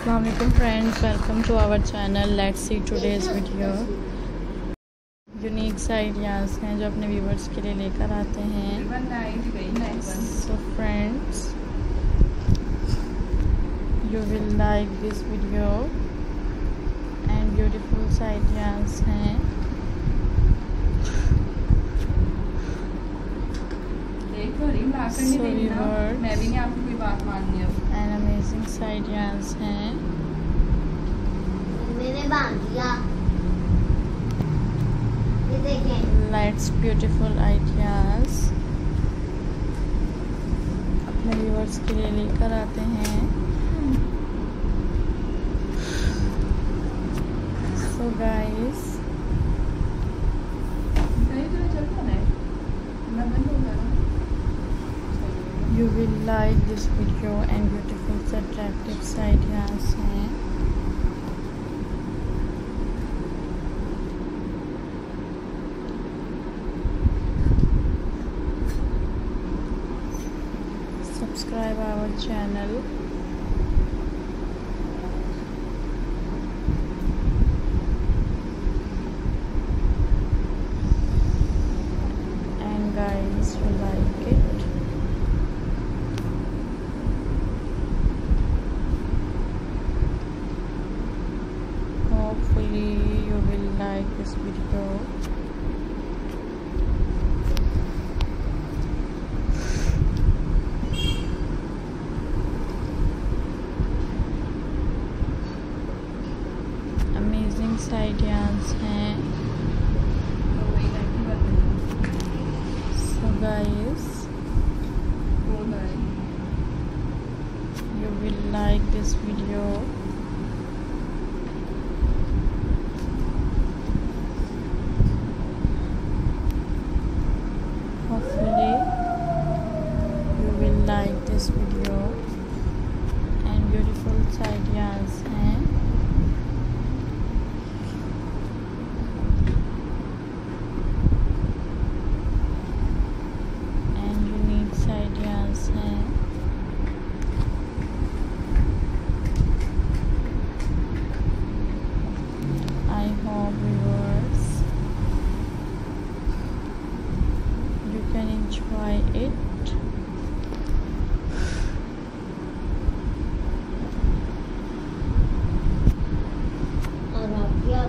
Assalamualaikum friends, welcome to our channel. Let's see today's video. Unique ideas हैं जो अपने viewers के लिए लेकर आते हैं. So friends, you will like this video and beautiful ideas हैं. So viewers, मैं भी नहीं आपकी कोई बात माननी है. and amazing आइडियाज़ हैं. मैंने बांध दिया. ये देखें. Let's beautiful आइडियाज़ अपने व्यूवर्स के लिए लेकर आते हैं. So guys, you will like this video and beautiful attractive ideas हैं. Subscribe our channel. And guys, you like it. Hopefully you will like this video. Amazing ideas हैं. So guys, you will like this video. Hopefully you will like this video and beautiful ideas हैं. And unique ideas हैं. I hope viewers you can enjoy it. और आप क्या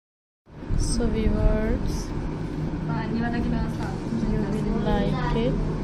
So viewers, पानी वाला गिलास you will like it.